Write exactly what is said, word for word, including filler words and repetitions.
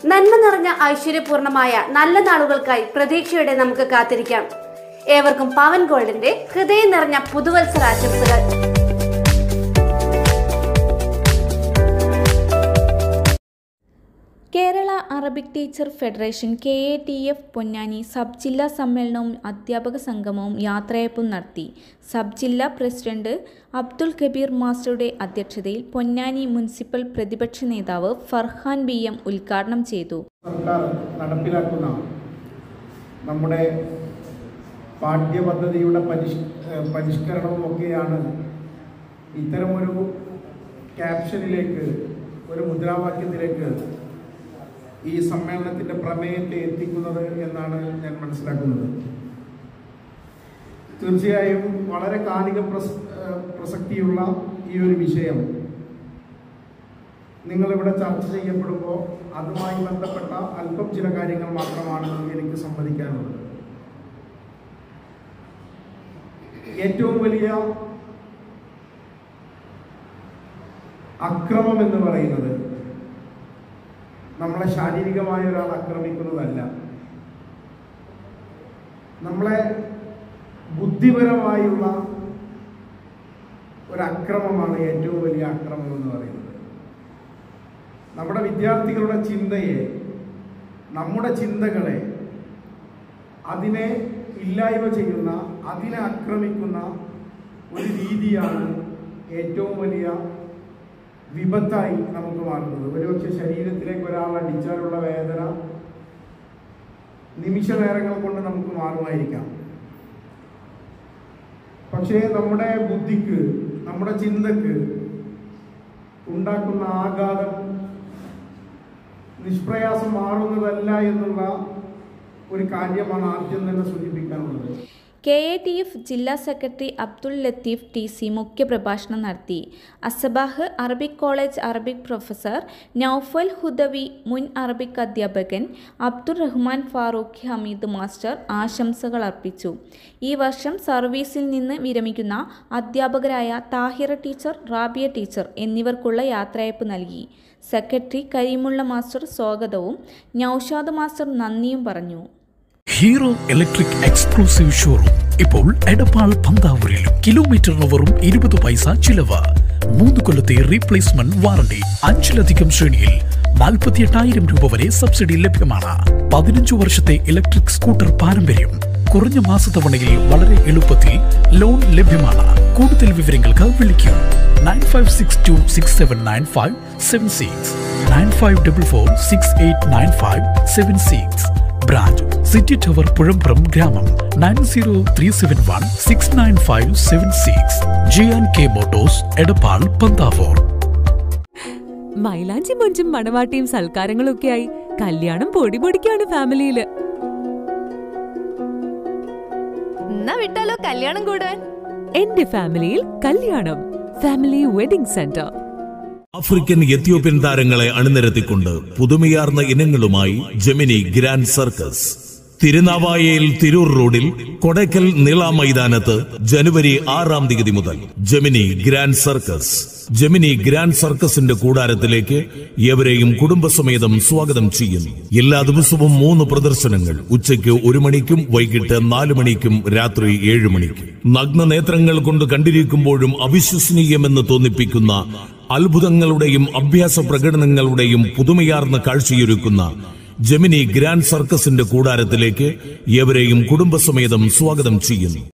നന്മ നിറഞ്ഞ ഐശ്വര്യപൂർണമായ നല്ല നാളുകൾക്കായി പ്രതീക്ഷയോടെ നമുക്ക് കാത്തിരിക്കാം. ഏവർക്കും പവൻ ഗോൾഡിന്റെ ഹൃദയം നിറഞ്ഞ പുതുവത്സരാശംസകൾ. Kerala Arabic teacher federation K A T F Ponnani sub ജില്ലാ സമ്മേളനവും അധ്യാപക സംഗമവും യാത്രയയപ്പും നടത്തി. സബ് ജില്ലാ പ്രസിഡന്റ് അബ്ദുൽ കബീർ മാസ്റ്ററുടെ അധ്യക്ഷതയിൽ പൊന്നാനി മുനിസിപ്പൽ പ്രതിപക്ഷ നേതാവ് ഫർഹാൻ ബി എം ഉദ്ഘാടനം ചെയ്തു. സർക്കാർ നടപ്പിലാക്കുന്ന നമ്മുടെ പാഠ്യപദ്ധതിയുടെ പരിഷ് പരിഷ്കരണവും ഒക്കെയാണ് ഇത്തരമൊരു ക്യാപ്ഷനിലേക്ക്, ഒരു മുദ്രാവാക്യത്തിലേക്ക് ഈ സമ്മേളനത്തിൻ്റെ പ്രമേയത്തെ എത്തിക്കുന്നത് എന്നാണ് ഞാൻ മനസ്സിലാക്കുന്നത്. തീർച്ചയായും വളരെ കാലിക പ്രസക്തിയുള്ള ഈ ഒരു വിഷയം നിങ്ങളിവിടെ ചർച്ച ചെയ്യപ്പെടുമ്പോൾ അതുമായി ബന്ധപ്പെട്ട അല്പം ചില കാര്യങ്ങൾ മാത്രമാണ് എനിക്ക് സംവദിക്കാനുള്ളത്. ഏറ്റവും വലിയ അക്രമം എന്ന് പറയുന്നത് നമ്മളെ ശാരീരികമായ ഒരാൾ ആക്രമിക്കുന്നതല്ല, നമ്മളെ ബുദ്ധിപരമായുള്ള ഒരക്രമമാണ് ഏറ്റവും വലിയ അക്രമം എന്ന് പറയുന്നത്. നമ്മുടെ വിദ്യാർത്ഥികളുടെ ചിന്തയെ, നമ്മുടെ ചിന്തകളെ, അതിനെ ഇല്ലായ്മ ചെയ്യുന്ന, അതിനെ ആക്രമിക്കുന്ന ഒരു രീതിയാണ് ഏറ്റവും വലിയ വിപത്തായി നമുക്ക് മാറുന്നത്. ഒരുപക്ഷെ ശരീരത്തിലേക്ക് ഒരാൾ അടിച്ചാലുള്ള വേദന നിമിഷ നേരങ്ങൾ കൊണ്ട് നമുക്ക് മാറുമായിരിക്കാം. പക്ഷേ നമ്മുടെ ബുദ്ധിക്ക്, നമ്മുടെ ചിന്തക്ക് ഉണ്ടാക്കുന്ന ആഘാതം നിഷ്പ്രയാസം മാറുന്നതല്ല എന്നുള്ള ഒരു കാര്യമാണ് ആദ്യം തന്നെ സൂചിപ്പിക്കാനുള്ളത്. കെ എ ടി എഫ് ജില്ലാ secretary Abdul Latheef T C മുഖ്യപ്രഭാഷണം നടത്തി. Asabah Arabic college Arabic professor Noufal Hudawi, മുൻ അറബിക് അധ്യാപകൻ അബ്ദുൾ റഹ്മാൻ ഫാറൂഖി ഹമീദ് മാസ്റ്റർ ആശംസകൾ അർപ്പിച്ചു. ഈ വർഷം സർവീസിൽ നിന്ന് വിരമിക്കുന്ന അധ്യാപകരായ താഹിറ ടീച്ചർ, റാബിയ ടീച്ചർ എന്നിവർക്കുള്ള യാത്രയയപ്പ് നൽകി. സെക്രട്ടറി കരീമുള്ള മാസ്റ്റർ സ്വാഗതവും നൌഷാദ് മാസ്റ്റർ നന്ദിയും പറഞ്ഞു. ഹീറോ ഇലക്ട്രിക് എക്സ്ക്ലൂസീവ് ഷോറൂം ഇപ്പോൾ എടപ്പാൾ പന്താവൂരിലും. കിലോമീറ്ററിന് വെറും ഇരുപത് പൈസ ചിലവ്. മൂന്ന് കൊല്ലത്തെ റീപ്ലേസ്മെന്റ് വാറണ്ടി. അഞ്ചിലധികം ശ്രേണിയിൽ നാൽപ്പത്തി എട്ടായിരം രൂപ വരെ സബ്സിഡി ലഭ്യമാണ്. പതിനഞ്ചു വർഷത്തെ ഇലക്ട്രിക് സ്കൂട്ടർ പാരമ്പര്യം. കുറഞ്ഞ മാസത്തവണയിൽ വളരെ എളുപ്പത്തിൽ ലോൺ ലഭ്യമാണ്. കൂടുതൽ വിവരങ്ങൾക്ക് വിളിക്കൂ nine five six two six seven nine five seven six nine five double four six eight nine five seven six. Branch city tower Puzhampuram ഗ്രാമം nine zero three seven one six nine five seven six. J and K motors, Edappal, Panthavoor. മൈലാഞ്ചി മൊഞ്ചും മണവാട്ടിയും സൽക്കാരങ്ങളും ഒക്കെയായി കല്യാണം പൊടി പൊടിക്കാണ് ഫാമിലിയില്. എന്നാ വിട്ടാലോ കല്യാണം കൂടാൻ? എന്റെ ഫാമിലിയിൽ കല്യാണം. Family wedding centre. African Ethiopian താരങ്ങളെ അണിനിരത്തിക്കൊണ്ട് പുതുമയാർന്ന ഇനങ്ങളുമായി ജെമിനി ഗ്രാൻഡ് സർക്കസ്. തിരുനാവായയിൽ തിരൂർ റോഡിൽ കൊടയ്ക്കൽ നീള മൈതാനത്ത് ജനുവരി ആറാം തീയതി മുതൽ Gemini grand circus. Gemini grand സർക്കസിന്റെ കൂടാരത്തിലേക്ക് ഏവരെയും കുടുംബസമേതം സ്വാഗതം ചെയ്യുന്നു. എല്ലാ ദിവസവും മൂന്ന് പ്രദർശനങ്ങൾ. ഉച്ചയ്ക്ക് ഒരു മണിക്കും വൈകിട്ട് നാലു മണിക്കും രാത്രി ഏഴു മണിക്കും. നഗ്ന നേത്രങ്ങൾ കൊണ്ട് കണ്ടിരിക്കുമ്പോഴും അവിശ്വസനീയമെന്ന് തോന്നിപ്പിക്കുന്ന അത്ഭുതങ്ങളുടെയും അഭ്യാസ പ്രകടനങ്ങളുടെയും പുതുമയാർന്ന കാഴ്ചയൊരുക്കുന്ന ജെമിനി ഗ്രാൻഡ് സർക്കസിന്റെ കൂടാരത്തിലേക്ക് ഏവരെയും കുടുംബസമേതം സ്വാഗതം ചെയ്യുന്നു.